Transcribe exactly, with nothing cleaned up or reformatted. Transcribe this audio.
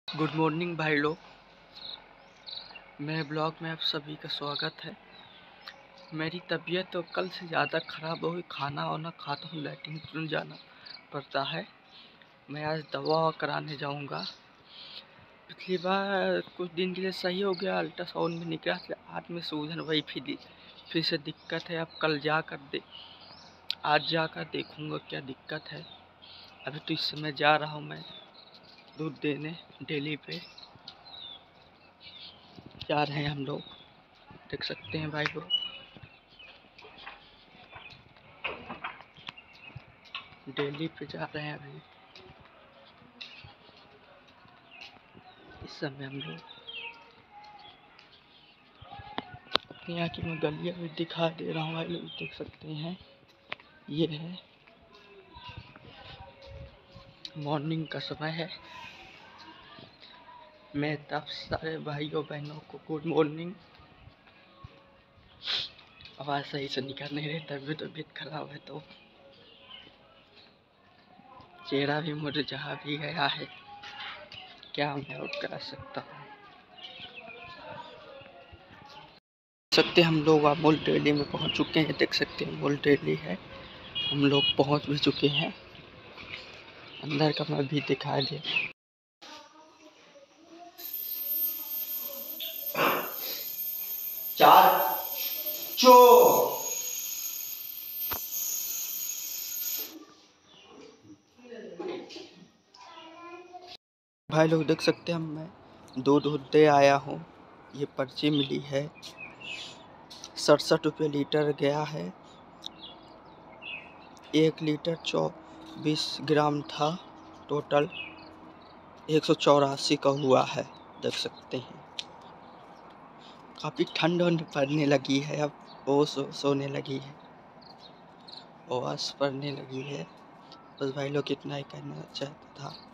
Good morning भाई लोग, मेरे ब्लॉग में आप सभी का स्वागत है। मेरी तबीयत तो कल से ज़्यादा ख़राब हो गई। खाना वाना खाता हूँ, लैट्रिन तुरंत जाना पड़ता है। मैं आज दवा कराने जाऊँगा। पिछली बार कुछ दिन के लिए सही हो गया, अल्ट्रासाउंड में निकला, आज में सूजन वही फिर फिर से दिक्कत है। अब कल जाकर दे आज जाकर देखूँगा क्या दिक्कत है। अभी तो इस समय जा रहा हूँ मैं दूध देने, डेली पे जा रहे हैं हम लोग, देख सकते हैं भाई लोग। डेली पे जा रहे हैं अभी इस समय हम लोग। यहाँ की मैं गलियाँ भी दिखा दे रहा हूँ भाई लोग, देख सकते हैं। ये है मॉर्निंग का समय है। मैं तब सारे भाइयों बहनों को गुड मॉर्निंग। आवाज़ सही से निकल नहीं रही, तबीयत तबीयत खराब है तो चेहरा भी मुरझा भी गया है। क्या मैं और कर सकता हूँ। सकते हम लोग अमूल डेली में पहुँच चुके हैं, देख सकते हैं अमूल डेली है। हम लोग पहुँच भी चुके हैं। अंदर का मैं भी दिखा दे। चार चो भाई लोग देख सकते हैं, मैं दूध दूध दे आया हूँ। ये पर्ची मिली है, सड़सठ रुपये लीटर गया है। एक लीटर चौबीस ग्राम था, टोटल एक सौ चौरासी का हुआ है, देख सकते हैं। काफ़ी ठंड पड़ने लगी है, अब ओस सोने लगी है, ओस पड़ने लगी है। बस भाई लोग इतना ही कहना चाहता था।